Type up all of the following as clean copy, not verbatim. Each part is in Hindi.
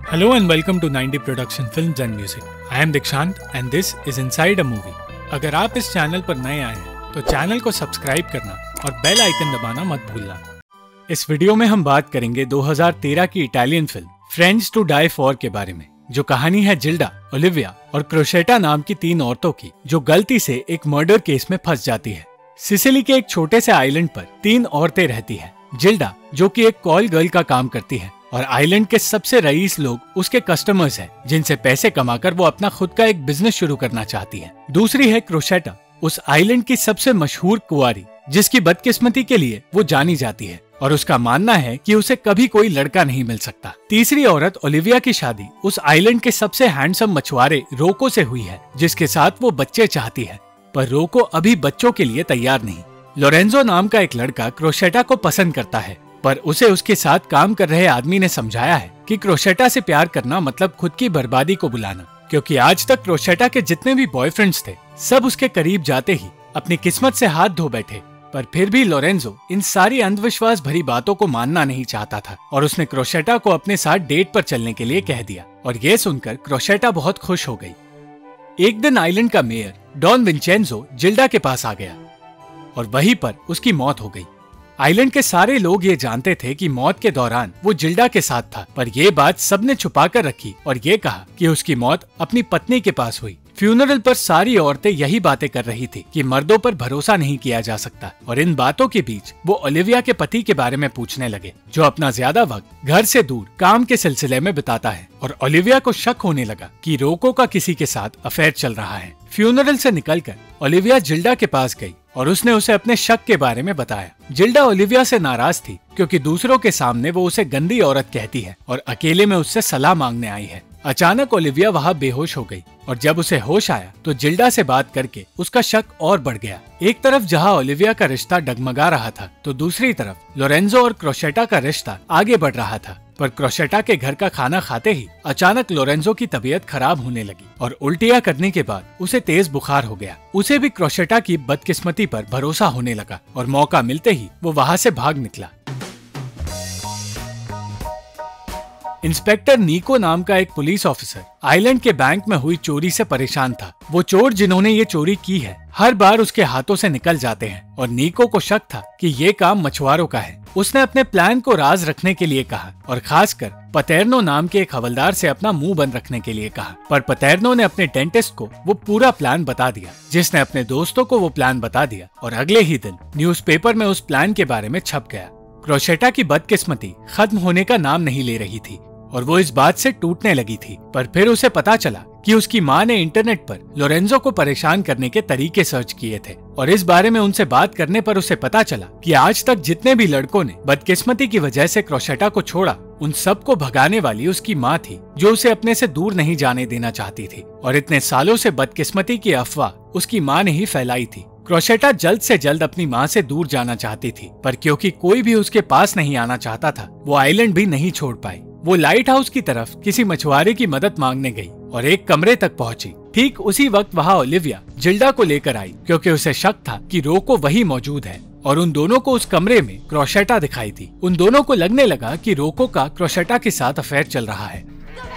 Hello and welcome to 90 Production Films and Music. I am Dikshant and this is Inside a Movie. अगर आप इस चैनल पर नए आए हैं तो चैनल को सब्सक्राइब करना और बेल आइकन दबाना मत भूलना। इस वीडियो में हम बात करेंगे 2013 की Italian film friends to die for के बारे में, जो कहानी है जिल्डा, ओलिविया और क्रोशेटा नाम की तीन औरतों की, जो गलती से एक मर्डर केस में फंस जाती है। सिसिली के एक छोटे से आइलैंड पर तीन औरतें रहती हैं। जिल्डा, जो कि एक कॉल गर्ल का काम करती है, और आइलैंड के सबसे रईस लोग उसके कस्टमर्स हैं, जिनसे पैसे कमाकर वो अपना खुद का एक बिजनेस शुरू करना चाहती है। दूसरी है क्रोशेटा, उस आइलैंड की सबसे मशहूर कुंवारी, जिसकी बदकिस्मती के लिए वो जानी जाती है और उसका मानना है कि उसे कभी कोई लड़का नहीं मिल सकता। तीसरी औरत ओलिविया की शादी उस आइलैंड के सबसे हैंडसम मछुआरे रोको से हुई है, जिसके साथ वो बच्चे चाहती है, पर रोको अभी बच्चों के लिए तैयार नहीं। लोरेंजो नाम का एक लड़का क्रोशेटा को पसंद करता है, पर उसे उसके साथ काम कर रहे आदमी ने समझाया है कि क्रोशेटा से प्यार करना मतलब खुद की बर्बादी को बुलाना, क्योंकि आज तक क्रोशेटा के जितने भी बॉयफ्रेंड्स थे सब उसके करीब जाते ही अपनी किस्मत से हाथ धो बैठे। पर फिर भी लोरेंजो इन सारी अंधविश्वास भरी बातों को मानना नहीं चाहता था और उसने क्रोशेटा को अपने साथ डेट पर चलने के लिए कह दिया, और ये सुनकर क्रोशेटा बहुत खुश हो गई। एक दिन आइलैंड का मेयर डॉन विंचेंजो जिल्डा के पास आ गया और वहीं पर उसकी मौत हो गई। आइलैंड के सारे लोग ये जानते थे कि मौत के दौरान वो जिल्डा के साथ था, पर ये बात सबने छुपा कर रखी और ये कहा कि उसकी मौत अपनी पत्नी के पास हुई। फ्यूनरल पर सारी औरतें यही बातें कर रही थी कि मर्दों पर भरोसा नहीं किया जा सकता, और इन बातों के बीच वो ओलिविया के पति के बारे में पूछने लगे, जो अपना ज्यादा वक्त घर से दूर काम के सिलसिले में बिताता है। और ओलिविया को शक होने लगा कि रोको का किसी के साथ अफेयर चल रहा है। फ्यूनरल से निकलकर ओलिविया जिल्डा के पास गई और उसने उसे अपने शक के बारे में बताया। जिल्डा ओलिविया से नाराज थी, क्योंकि दूसरों के सामने वो उसे गंदी औरत कहती है और अकेले में उससे सलाह मांगने आई है। अचानक ओलिविया वहाँ बेहोश हो गई, और जब उसे होश आया तो जिल्डा से बात करके उसका शक और बढ़ गया। एक तरफ जहाँ ओलिविया का रिश्ता डगमगा रहा था, तो दूसरी तरफ लोरेंजो और क्रोशेटा का रिश्ता आगे बढ़ रहा था। पर क्रोशेटा के घर का खाना खाते ही अचानक लोरेंजो की तबीयत खराब होने लगी और उल्टियाँ करने के बाद उसे तेज बुखार हो गया। उसे भी क्रोशेटा की बदकिस्मती पर भरोसा होने लगा और मौका मिलते ही वो वहाँ से भाग निकला। इंस्पेक्टर नीको नाम का एक पुलिस ऑफिसर आइलैंड के बैंक में हुई चोरी से परेशान था। वो चोर जिन्होंने ये चोरी की है हर बार उसके हाथों से निकल जाते हैं, और नीको को शक था कि ये काम मछुआरों का है। उसने अपने प्लान को राज रखने के लिए कहा और खासकर पतेर्नो नाम के एक हवलदार से अपना मुंह बंद रखने के लिए कहा। पर पतेर्नो ने अपने डेंटिस्ट को वो पूरा प्लान बता दिया, जिसने अपने दोस्तों को वो प्लान बता दिया, और अगले ही दिन न्यूज़पेपर में उस प्लान के बारे में छप गया। क्रोशेटा की बदकिस्मती खत्म होने का नाम नहीं ले रही थी और वो इस बात से टूटने लगी थी। पर फिर उसे पता चला कि उसकी माँ ने इंटरनेट पर लोरेंजो को परेशान करने के तरीके सर्च किए थे, और इस बारे में उनसे बात करने पर उसे पता चला कि आज तक जितने भी लड़कों ने बदकिस्मती की वजह से क्रोशेटा को छोड़ा, उन सबको भगाने वाली उसकी माँ थी, जो उसे अपने से दूर नहीं जाने देना चाहती थी। और इतने सालों से बदकिस्मती की अफवाह उसकी माँ ने ही फैलाई थी। क्रोशेटा जल्द से जल्द अपनी माँ से दूर जाना चाहती थी, पर क्योंकि कोई भी उसके पास नहीं आना चाहता था, वो आइलैंड भी नहीं छोड़ पाई। वो लाइट हाउस की तरफ किसी मछुआरे की मदद मांगने गई और एक कमरे तक पहुंची। ठीक उसी वक्त वहाँ ओलिविया जिल्डा को लेकर आई, क्योंकि उसे शक था कि रोको वही मौजूद है, और उन दोनों को उस कमरे में क्रोशेटा दिखाई थी। उन दोनों को लगने लगा कि रोको का क्रोशेटा के साथ अफेयर चल रहा है,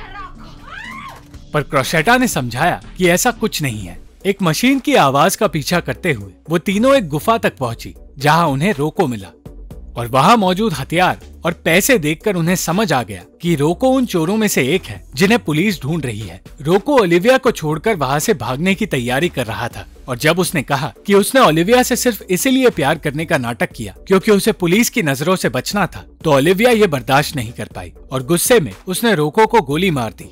पर क्रोशेटा ने समझाया कि ऐसा कुछ नहीं है। एक मशीन की आवाज का पीछा करते हुए वो तीनों एक गुफा तक पहुंची, जहां उन्हें रोको मिला, और वहां मौजूद हथियार और पैसे देखकर उन्हें समझ आ गया कि रोको उन चोरों में से एक है जिन्हें पुलिस ढूंढ रही है। रोको ओलिविया को छोड़कर वहां से भागने की तैयारी कर रहा था, और जब उसने कहा कि उसने ओलिविया से सिर्फ इसीलिए प्यार करने का नाटक किया क्योंकि उसे पुलिस की नजरों से बचना था, तो ओलिविया ये बर्दाश्त नहीं कर पाई और गुस्से में उसने रोको को गोली मार दी।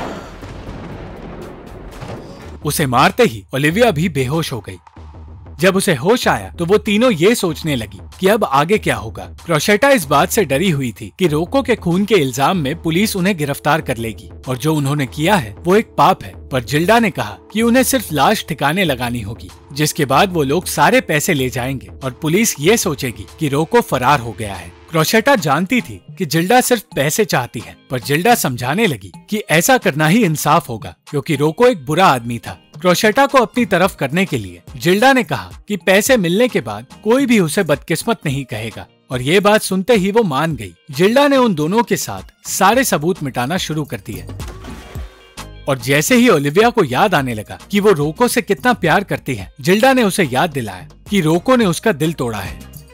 उसे मारते ही ओलिविया भी बेहोश हो गई। जब उसे होश आया तो वो तीनों ये सोचने लगी कि अब आगे क्या होगा। क्रोशेटा इस बात से डरी हुई थी कि रोको के खून के इल्जाम में पुलिस उन्हें गिरफ्तार कर लेगी, और जो उन्होंने किया है वो एक पाप है। पर जिल्डा ने कहा कि उन्हें सिर्फ लाश ठिकाने लगानी होगी, जिसके बाद वो लोग सारे पैसे ले जाएंगे और पुलिस ये सोचेगी कि रोको फरार हो गया है। क्रोशेटा जानती थी कि जिल्डा सिर्फ पैसे चाहती है, पर जिल्डा समझाने लगी कि ऐसा करना ही इंसाफ होगा, क्योंकि रोको एक बुरा आदमी था। क्रोशेटा को अपनी तरफ करने के लिए जिल्डा ने कहा कि पैसे मिलने के बाद कोई भी उसे बदकिस्मत नहीं कहेगा, और ये बात सुनते ही वो मान गई। जिल्डा ने उन दोनों के साथ सारे सबूत मिटाना शुरू कर दिए और जैसे ही ओलिविया को याद आने लगा कि वो रोको से कितना प्यार करती है, जिल्डा ने उसे याद दिलाया कि रोको ने उसका दिल तोड़ा है।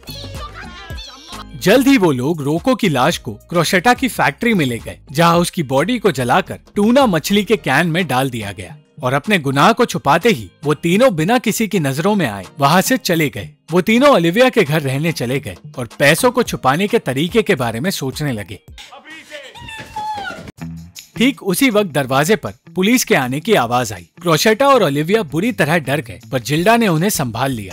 जल्द ही वो लोग रोको की लाश को क्रोशेटा की फैक्ट्री में ले गए, जहां उसकी बॉडी को जलाकर टूना मछली के कैन में डाल दिया गया और अपने गुनाह को छुपाते ही वो तीनों बिना किसी की नजरों में आए वहां से चले गए। वो तीनों ओलिविया के घर रहने चले गए और पैसों को छुपाने के तरीके के बारे में सोचने लगे। ठीक उसी वक्त दरवाजे पर पुलिस के आने की आवाज आई। क्रोशेटा और ओलिविया बुरी तरह डर गए, पर जिल्डा ने उन्हें संभाल लिया।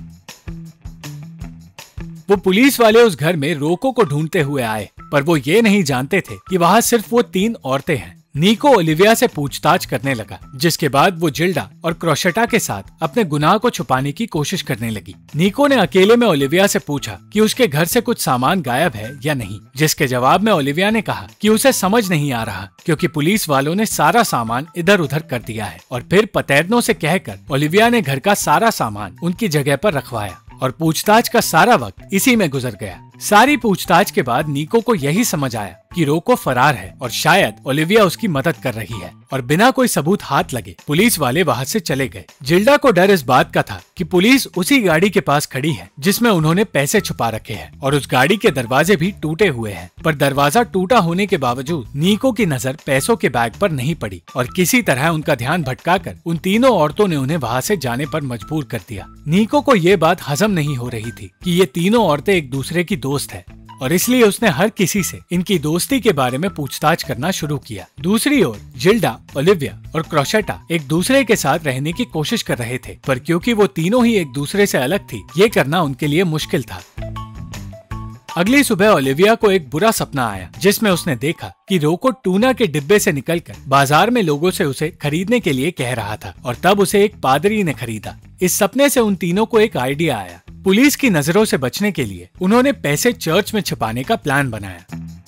वो पुलिस वाले उस घर में रोको को ढूंढते हुए आए, पर वो ये नहीं जानते थे कि वहाँ सिर्फ वो 3 औरतें हैं। नीको ओलिविया से पूछताछ करने लगा, जिसके बाद वो जिल्डा और क्रोशेटा के साथ अपने गुनाह को छुपाने की कोशिश करने लगी। नीको ने अकेले में ओलिविया से पूछा कि उसके घर से कुछ सामान गायब है या नहीं, जिसके जवाब में ओलिविया ने कहा कि उसे समझ नहीं आ रहा, क्योंकि पुलिस वालों ने सारा सामान इधर उधर कर दिया है। और फिर पतेर्नो से कहकर ओलिविया ने घर का सारा सामान उनकी जगह पर रखवाया और पूछताछ का सारा वक्त इसी में गुजर गया। सारी पूछताछ के बाद नीको को यही समझ आया कि रोको फरार है और शायद ओलिविया उसकी मदद कर रही है, और बिना कोई सबूत हाथ लगे पुलिस वाले वहां से चले गए। जिल्डा को डर इस बात का था कि पुलिस उसी गाड़ी के पास खड़ी है जिसमें उन्होंने पैसे छुपा रखे हैं, और उस गाड़ी के दरवाजे भी टूटे हुए हैं। पर दरवाजा टूटा होने के बावजूद नीको की नजर पैसों के बैग पर नहीं पड़ी, और किसी तरह उनका ध्यान भटकाकर उन तीनों औरतों ने उन्हें वहां से जाने पर मजबूर कर दिया। नीको को ये बात हजम नहीं हो रही थी कि ये तीनों औरतें एक दूसरे की दोस्त है, और इसलिए उसने हर किसी से इनकी दोस्ती के बारे में पूछताछ करना शुरू किया। दूसरी ओर जिल्डा, ओलिविया और क्रोशेटा एक दूसरे के साथ रहने की कोशिश कर रहे थे, पर क्योंकि वो तीनों ही एक दूसरे से अलग थी, ये करना उनके लिए मुश्किल था। अगली सुबह ओलिविया को एक बुरा सपना आया, जिसमें उसने देखा कि रोको टूना के डिब्बे से निकलकर बाजार में लोगों से उसे खरीदने के लिए कह रहा था, और तब उसे एक पादरी ने खरीदा। इस सपने से उन तीनों को एक आइडिया आया। पुलिस की नजरों से बचने के लिए उन्होंने पैसे चर्च में छिपाने का प्लान बनाया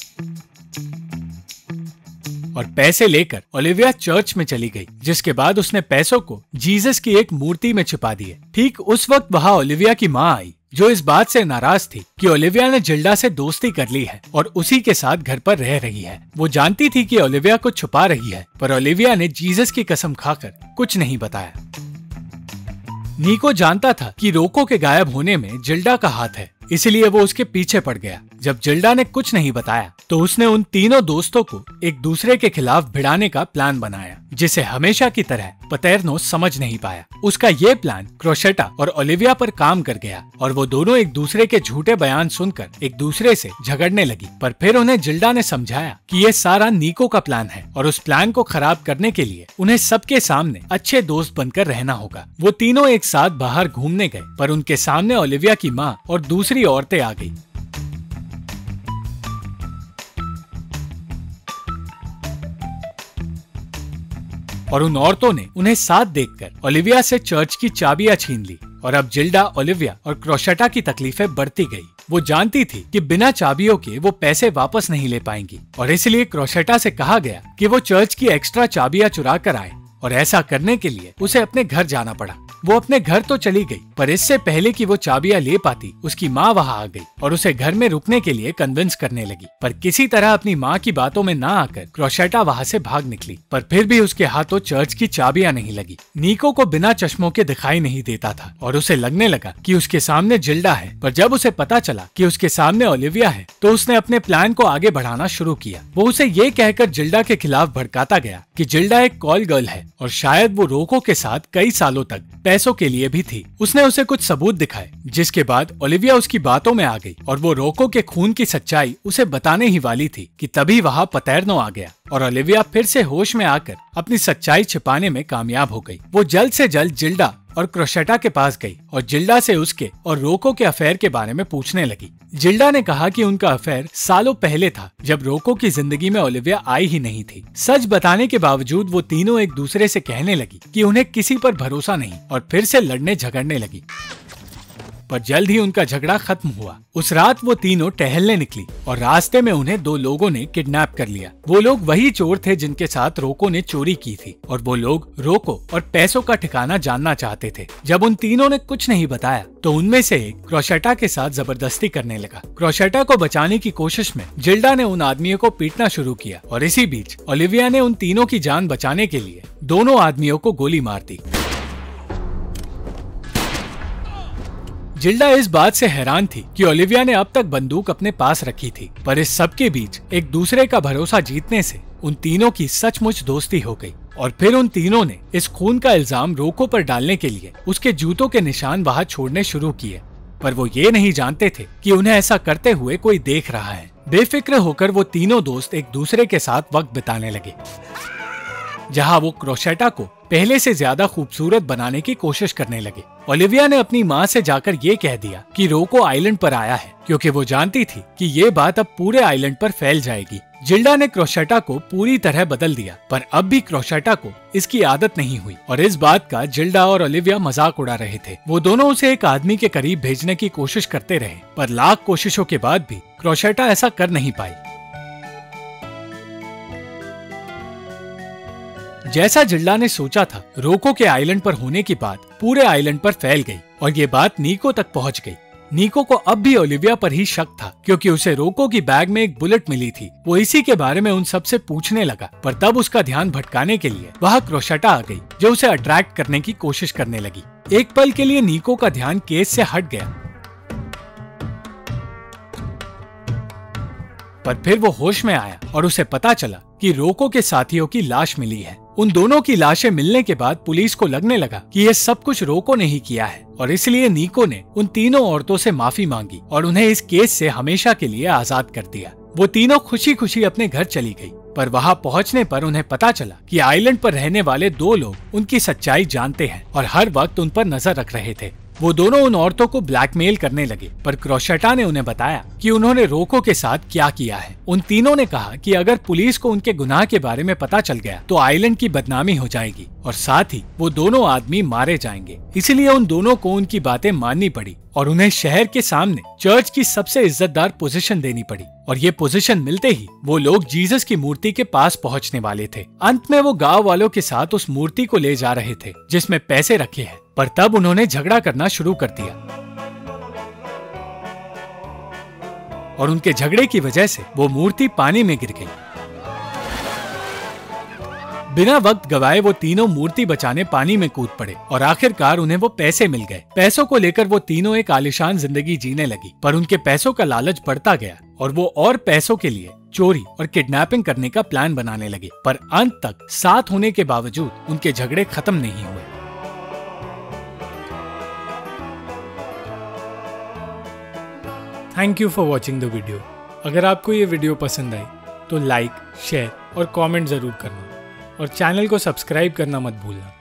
और पैसे लेकर ओलिविया चर्च में चली गई, जिसके बाद उसने पैसों को जीसस की एक मूर्ति में छिपा दिए। ठीक उस वक्त वहाँ ओलिविया की माँ आई, जो इस बात से नाराज थी कि ओलिविया ने जिल्डा से दोस्ती कर ली है और उसी के साथ घर पर रह रही है। वो जानती थी कि ओलिविया को छुपा रही है, पर ओलिविया ने जीसस की कसम खाकर कुछ नहीं बताया। नीको जानता था कि रोको के गायब होने में जिल्डा का हाथ है, इसलिए वो उसके पीछे पड़ गया। जब जिल्डा ने कुछ नहीं बताया तो उसने उन तीनों दोस्तों को एक दूसरे के खिलाफ भिड़ाने का प्लान बनाया, जिसे हमेशा की तरह पतेर्नो समझ नहीं पाया। उसका ये प्लान क्रोशेटा और ओलिविया पर काम कर गया और वो दोनों एक दूसरे के झूठे बयान सुनकर एक दूसरे से झगड़ने लगी। पर फिर उन्हें जिल्डा ने समझाया कि ये सारा नीको का प्लान है और उस प्लान को खराब करने के लिए उन्हें सबके सामने अच्छे दोस्त बनकर रहना होगा। वो तीनों एक साथ बाहर घूमने गए, पर उनके सामने ओलिविया की माँ और दूसरी औरतें आ गई। और उन औरतों ने उन्हें साथ देखकर ओलिविया से चर्च की चाबियां छीन ली, और अब जिल्डा, ओलिविया और क्रोशेटा की तकलीफें बढ़ती गई। वो जानती थी कि बिना चाबियों के वो पैसे वापस नहीं ले पाएंगी, और इसलिए क्रोशेटा से कहा गया कि वो चर्च की एक्स्ट्रा चाबियां चुरा कर आए, और ऐसा करने के लिए उसे अपने घर जाना पड़ा। वो अपने घर तो चली गई, पर इससे पहले कि वो चाबियां ले पाती, उसकी माँ वहाँ आ गई और उसे घर में रुकने के लिए कन्विंस करने लगी। पर किसी तरह अपनी माँ की बातों में ना आकर क्रोशेटा वहाँ से भाग निकली, पर फिर भी उसके हाथों चर्च की चाबियां नहीं लगी। नीको को बिना चश्मों के दिखाई नहीं देता था और उसे लगने लगा कि उसके सामने जिल्डा है, पर जब उसे पता चला कि उसके सामने ओलिविया है तो उसने अपने प्लान को आगे बढ़ाना शुरू किया। वो उसे ये कहकर जिल्डा के खिलाफ भड़काता गया कि जिल्डा एक कॉल गर्ल है और शायद वो रोको के साथ कई सालों तक पैसों के लिए भी थी। उसने उसे कुछ सबूत दिखाए, जिसके बाद ओलिविया उसकी बातों में आ गई और वो रोको के खून की सच्चाई उसे बताने ही वाली थी कि तभी वहाँ पतेर्नो आ गया और ओलिविया फिर से होश में आकर अपनी सच्चाई छिपाने में कामयाब हो गई। वो जल्द से जल्द जिल्डा और क्रोशेटा के पास गई और जिल्डा से उसके और रोको के अफेयर के बारे में पूछने लगी। जिल्डा ने कहा कि उनका अफेयर सालों पहले था, जब रोको की जिंदगी में ओलिविया आई ही नहीं थी। सच बताने के बावजूद वो तीनों एक दूसरे से कहने लगी कि उन्हें किसी पर भरोसा नहीं और फिर से लड़ने झगड़ने लगी। पर जल्द ही उनका झगड़ा खत्म हुआ। उस रात वो तीनों टहलने निकली और रास्ते में उन्हें दो लोगों ने किडनैप कर लिया। वो लोग वही चोर थे जिनके साथ रोको ने चोरी की थी और वो लोग रोको और पैसों का ठिकाना जानना चाहते थे। जब उन तीनों ने कुछ नहीं बताया तो उनमें से एक क्रोशेटा के साथ जबरदस्ती करने लगा। क्रोशेटा को बचाने की कोशिश में जिल्डा ने उन आदमियों को पीटना शुरू किया और इसी बीच ओलिविया ने उन तीनों की जान बचाने के लिए दोनों आदमियों को गोली मार दी। जिल्डा इस बात से हैरान थी कि ओलिविया ने अब तक बंदूक अपने पास रखी थी, पर इस सब के बीच एक दूसरे का भरोसा जीतने से उन तीनों की सचमुच दोस्ती हो गई और फिर उन तीनों ने इस खून का इल्जाम रोको पर डालने के लिए उसके जूतों के निशान वहां छोड़ने शुरू किए। पर वो ये नहीं जानते थे कि उन्हें ऐसा करते हुए कोई देख रहा है। बेफिक्र होकर वो तीनों दोस्त एक दूसरे के साथ वक्त बिताने लगे, जहां वो क्रोशेटा को पहले से ज्यादा खूबसूरत बनाने की कोशिश करने लगे। ओलिविया ने अपनी माँ से जाकर ये कह दिया कि रोको आइलैंड पर आया है, क्योंकि वो जानती थी कि ये बात अब पूरे आइलैंड पर फैल जाएगी। जिल्डा ने क्रोशेटा को पूरी तरह बदल दिया, पर अब भी क्रोशेटा को इसकी आदत नहीं हुई और इस बात का जिल्डा और ओलिविया मजाक उड़ा रहे थे। वो दोनों उसे एक आदमी के करीब भेजने की कोशिश करते रहे, पर लाख कोशिशों के बाद भी क्रोशेटा ऐसा कर नहीं पाई। जैसा जिल्डा ने सोचा था, रोको के आइलैंड पर होने की बात पूरे आइलैंड पर फैल गई और ये बात नीको तक पहुंच गई। नीको को अब भी ओलिविया पर ही शक था, क्योंकि उसे रोको की बैग में एक बुलेट मिली थी। वो इसी के बारे में उन सब से पूछने लगा, पर तब उसका ध्यान भटकाने के लिए वहाँ क्रोशेटा आ गई, जो उसे अट्रैक्ट करने की कोशिश करने लगी। एक पल के लिए नीको का ध्यान केस से हट गया, पर फिर वो होश में आया और उसे पता चला कि रोको के साथियों की लाश मिली है। उन दोनों की लाशें मिलने के बाद पुलिस को लगने लगा कि ये सब कुछ रोको ने ही किया है और इसलिए नीको ने उन तीनों औरतों से माफी मांगी और उन्हें इस केस से हमेशा के लिए आजाद कर दिया। वो तीनों खुशी खुशी अपने घर चली गई, पर वहां पहुंचने पर उन्हें पता चला कि आइलैंड पर रहने वाले दो लोग उनकी सच्चाई जानते हैं और हर वक्त उन पर नजर रख रहे थे। वो दोनों उन औरतों को ब्लैकमेल करने लगे, पर क्रोशेटा ने उन्हें बताया कि उन्होंने रोको के साथ क्या किया है। उन तीनों ने कहा कि अगर पुलिस को उनके गुनाह के बारे में पता चल गया तो आइलैंड की बदनामी हो जाएगी और साथ ही वो दोनों आदमी मारे जाएंगे। इसलिए उन दोनों को उनकी बातें माननी पड़ी और उन्हें शहर के सामने चर्च की सबसे इज्जतदार पोजीशन देनी पड़ी और ये पोजीशन मिलते ही वो लोग जीसस की मूर्ति के पास पहुंचने वाले थे। अंत में वो गांव वालों के साथ उस मूर्ति को ले जा रहे थे जिसमें पैसे रखे हैं, पर तब उन्होंने झगड़ा करना शुरू कर दिया और उनके झगड़े की वजह से वो मूर्ति पानी में गिर गई। बिना वक्त गवाए वो तीनों मूर्ति बचाने पानी में कूद पड़े और आखिरकार उन्हें वो पैसे मिल गए। पैसों को लेकर वो तीनों एक आलीशान जिंदगी जीने लगी, पर उनके पैसों का लालच बढ़ता गया और वो और पैसों के लिए चोरी और किडनैपिंग करने का प्लान बनाने लगे। पर अंत तक साथ होने के बावजूद उनके झगड़े खत्म नहीं हुए। Thank you for watching the video. अगर आपको ये वीडियो पसंद आई तो लाइक, शेयर और कमेंट जरूर करना और चैनल को सब्सक्राइब करना मत भूलना।